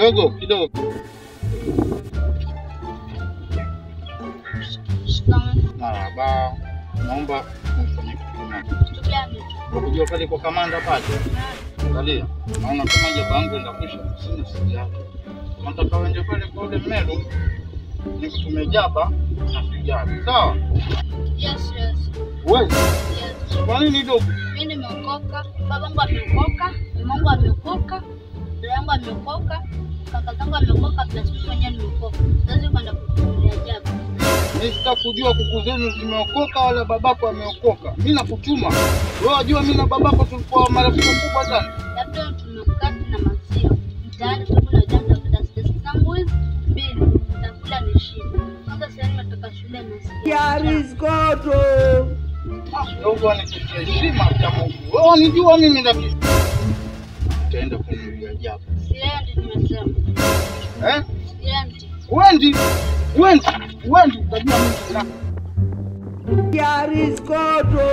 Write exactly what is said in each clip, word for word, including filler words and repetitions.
Dogo kidogo. Marhaba. Naomba mfanye kitu gani? Ukijua pale kwa kamanda pale. Angalia. Naona kama jaba yangu ndio kisha sina sija. Nataka uende pale kwa ule mmelo. Nikutume jaba na sija. Sawa? Yes, yes. Wewe? Yes. Kwa nini dogo? Mimi nimeokoka, babangu ameokoka, mamangu ameokoka, dada yangu ameokoka, kaka zangu ameokoka, plus mimi mwenyewe nimeokoka. Sasa kwenda kukulia jaba. Mimi sitakujua kuku zenu zimeokoka wala babako ameokoka. Mimi nakutuma. Wewe unajua mimi na babako tulikuwa marafiki wakubwa sana. Labda tumekata na maziwa. Mtaani tukula jana za sisi zangu hizi mbili. Nitakula ni shida. Sasa sasa nimetoka shule na sisi. Yariskoto. Dogo anikutia heshima kwa Mungu. Wewe unijua mimi ndaki. Utaenda kununulia jaba. Siendi nimesema. Eh? Siendi. Wendi. Wendi. Wendi utajua mimi na. Yariskoto.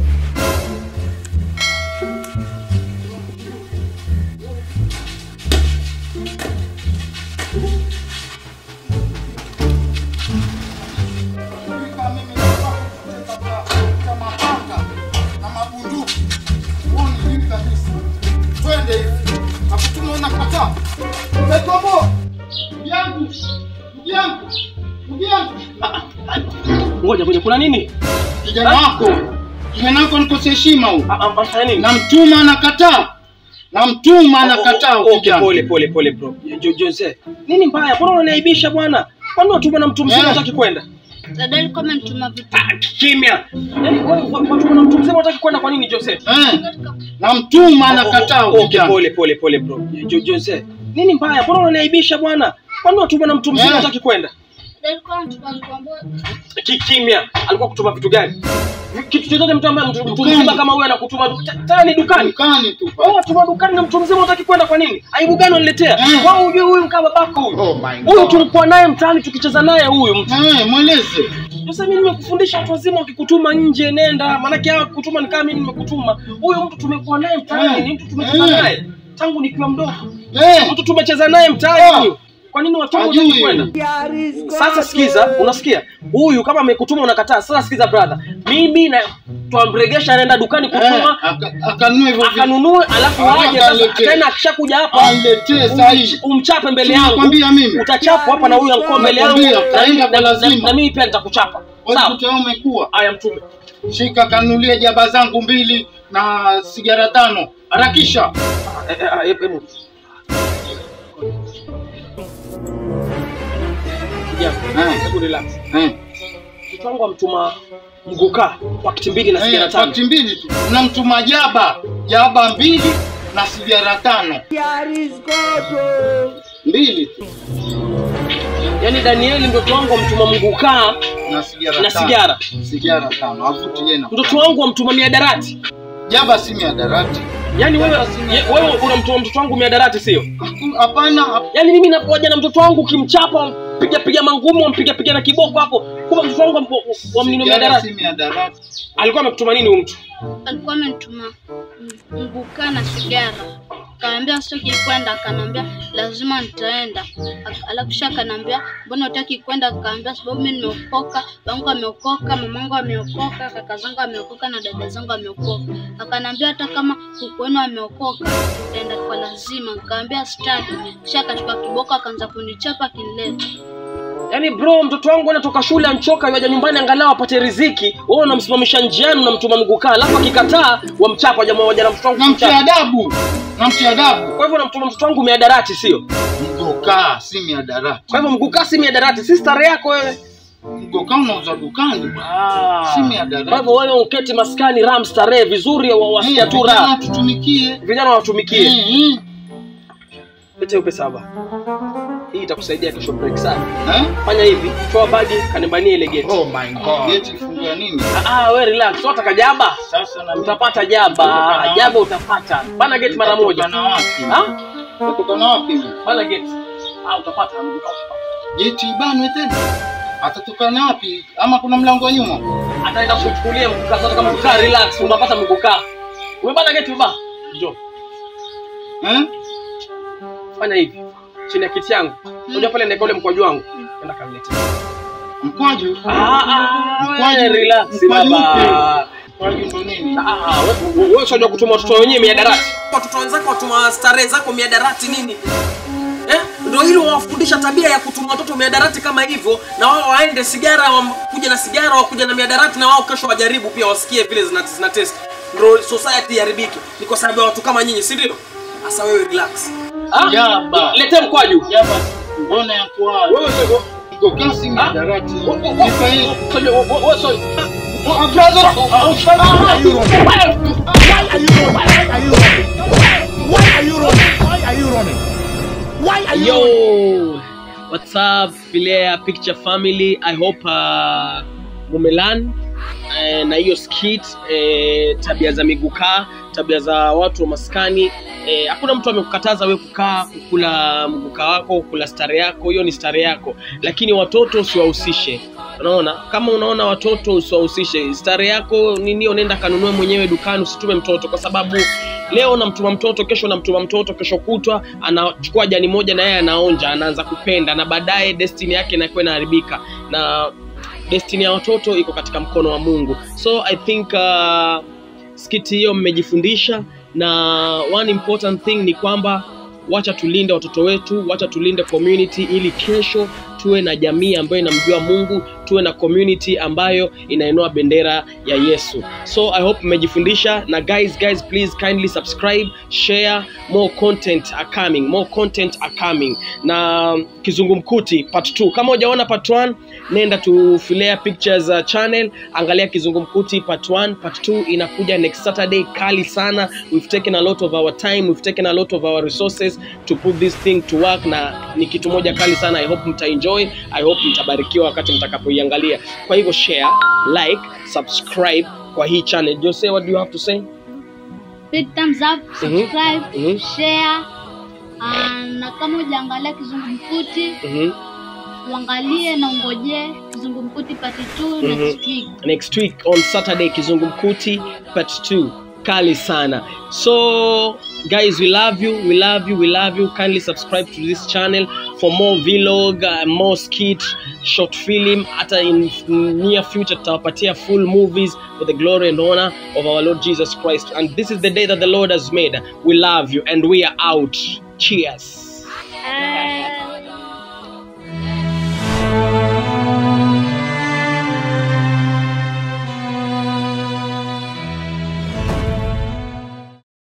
Ngoja ngoja kuna nini? Kijana wako. Kijana wako nikose heshima huyu. Amfanya nini? Namtuma anakataa. Namtuma anakataa kijana. Pole pole pole bro. Jose. Nini mbaya? Mbona unaniaibisha bwana? Kwani watuma na mtu mzima unataka kwenda? Dada alikuwa amenituma vitu. Kimya. Yaani wewe watuma na mtu mzima unataka kwenda kwa nini Jose? Eh. Namtuma anakataa kijana. Pole pole pole bro. Jose. Nini mbaya? Mbona unaniaibisha bwana? Kwani watuma na mtu mzima unataka kwenda? Alikuwa anatuma nikwambia Kimya. Alikuwa kutuma vitu gani? Kitu chochote mtu ambaye mtu mzima kama wewe anakutuma tena ni dukani. Dukani tu. Wewe watuma dukani na mtu mzima unataka kwenda kwa nini? Aibu gani unaletea? Wewe unajua huyu mkaba babako huyu. Oh my God. Huyu tulikuwa naye mtaani tukicheza naye huyu mtu. Eh, mweleze. Sasa mimi nimekufundisha watu wazima wakikutuma nje nenda. Maana yake kutuma ni kama mimi nimekutuma. Huyu mtu tumekuwa naye mtaani, ni mtu tumecheza naye tangu nikiwa mdogo. Eh. Mtu tumecheza naye mtaani huyu. Kwa nini watu wanataka kwenda? Sasa sikiza, unasikia? Huyu kama amekutuma unakataa. Sasa sikiza brother. Mimi na tuambregesha anaenda dukani kutuma, akanunue hivyo. Akanunue alafu waje sasa tena akishakuja hapa aletee sahihi. Umchape mbele yangu. Nakwambia mimi. Utachapwa hapa na huyu anko mbele yangu. Utaenda kwa lazima. Na mimi pia nitakuchapa. Sawa. Mtu umekuwa. Aya mtume. Shika kanunulie jaba zangu mbili na sigara tano. Harakisha. Hebu Eh, hebu relax. Eh. Mtu wangu amtuma mguka pakiti mbili na sigara tano. Pakiti mbili tu. Unamtuma jaba, jaba mbili na sigara tano. Yariskoto. Mbili tu. Yaani Danieli mtoto wangu amtuma mguka na sigara na sigara. Sigara tano. Afuti yena. Mtoto wangu amtuma miadarati. Jaba si miadarati. Yaani wewe wewe unamtuma mtoto wangu miadarati sio? Hapana. Yaani mimi napoja na mtoto wangu kimchapa piga piga mangumu mpiga piga na kiboko hapo. Kwa mtoto wangu wamnino miadarati. Si miadarati. Alikuwa amekutuma nini huyu mtu? Alikuwa amenituma mguka na sigara. Kaambia sitaki kwenda, akanambia lazima nitaenda. Alafu kisha akanambia mbona hutaki kwenda? Kaambia sababu mimi nimeokoka, babangu ameokoka, mamangu ameokoka, kaka zangu ameokoka na dada zangu ameokoka. Akanambia hata kama kuku wenu ameokoka utaenda kwa lazima. Kaambia sitaki. Kisha akachukua kiboko akaanza kunichapa kinileta. Yaani bro mtoto wangu anatoka shule anchoka yaja nyumbani angalau apate riziki. Wewe unamsimamisha njiani unamtuma mguka alafu akikataa wamchapa jamaa waje na mtoto wangu. Namtia adabu. Namtia adabu. Kwa hivyo namtuma mtoto wangu miadarati sio? Mguka si miadarati. Kwa hivyo mguka si miadarati, si stare yako wewe. Mguka unauza dukani. Ah. Si miadarati. Kwa hivyo wewe uketi maskani ram stare vizuri wasikia tu raha. Vijana tutumikie. Vijana watumikie. Mhm. Leta pesa hapa. Hii itakusaidia kesho break sana. Eh? Fanya hivi, toa bagi kanibanie ile gate. Oh my God. Gate ifungua nini? Ah ah, wewe relax. Sio utakajaba. Sasa na Utapata jaba. Jaba utapata. Bana gate mara moja. Na wapi? Ha? Kutoka na wapi? Bana gate. Ah utapata mguka. Gate ibanwe tena. Atatoka na wapi? Ama kuna mlango wa nyuma? Ataenda kuchukulia mguka sasa kama ukaa relax unapata mguka. Umebana gate baba. Njoo. Eh? Fanya hivi. chini ya kiti yangu. Unajua pale ndeka ule mkwaju wangu. Nenda kamlete. Mkwaju? Ah ah, Mkwaju, relax mkwaju baba. Mkwaju ndo nini? Ah, wewe wewe unajua kutuma watoto wenyewe miadarati. Watoto wenzako watuma starehe zako miadarati nini? Eh? Ndio hilo wafundisha tabia ya kutuma watoto miadarati kama hivyo, na wao waende sigara, kuja na sigara, wakuja na miadarati, na wao kesho wajaribu pia wasikie vile zina, zina test. Ndio society iharibike. Ni kwa sababu ya watu kama nyinyi, si ndio? Sasa wewe relax. Ah? Yaba. Lete mkwaju. Yaba. Mbona ya kwa? Wewe sio Go kasi miadarati. Nipa hii. Sio wewe sio. Why are you running? Why are you running? Why are you running? Why are you running? Why are you Yo, running? what's up, Filea Picture Family? I hope uh, mumelan eh, na hiyo skit eh, tabia za migukaa, tabia za watu wa maskani. Eh, hakuna mtu amekukataza wewe kukaa kukula mguka wako, kula stare yako, hiyo ni stare yako. Lakini watoto usiwahusishe. Unaona? Kama unaona watoto usiwahusishe. Stare yako nini, unaenda kanunue mwenyewe dukani, usitume mtoto, kwa sababu leo namtuma mtoto, kesho namtuma mtoto, kesho kutwa anachukua jani moja na yeye anaonja, anaanza kupenda, na baadaye destiny yake inakuwa inaharibika. Na destiny ya watoto iko katika mkono wa Mungu. So I think uh, skiti hiyo mmejifundisha, na one important thing ni kwamba wacha tulinde watoto wetu, wacha tulinde community, ili kesho tuwe na jamii ambayo inamjua Mungu, tuwe na community ambayo inainua bendera ya Yesu. So I hope mmejifundisha, na guys guys please kindly subscribe, share, more content are coming, more content are coming. Na Kizungumkuti part two, kama hujaona part one, nenda tu Filea Pictures uh, channel, angalia Kizungumkuti part one, part two inakuja next Saturday, kali sana. We've taken a lot of our time, we've taken a lot of our resources to put this thing to work, na ni kitu moja kali sana. I hope mta enjoy, I hope mtabarikiwa wakati mtakapoiangalia. Kwa hivyo share, like, subscribe kwa hii channel. Jose, what do you have to say? Big thumbs up, subscribe, Mhm. share. Uh, na kama hujaangalia Kizungumkuti, Mhm. uangalie na ungoje Kizungumkuti part two Mhm. next week. Next week on Saturday, Kizungumkuti part two, kali sana. So guys, we love you, we love you, we love you. Kindly subscribe to this channel for more vlog, uh, more skit, short film. Hata in near future tutawapatia full movies for the glory and honor of our Lord Jesus Christ. And this is the day that the Lord has made. We love you and we are out. Cheers.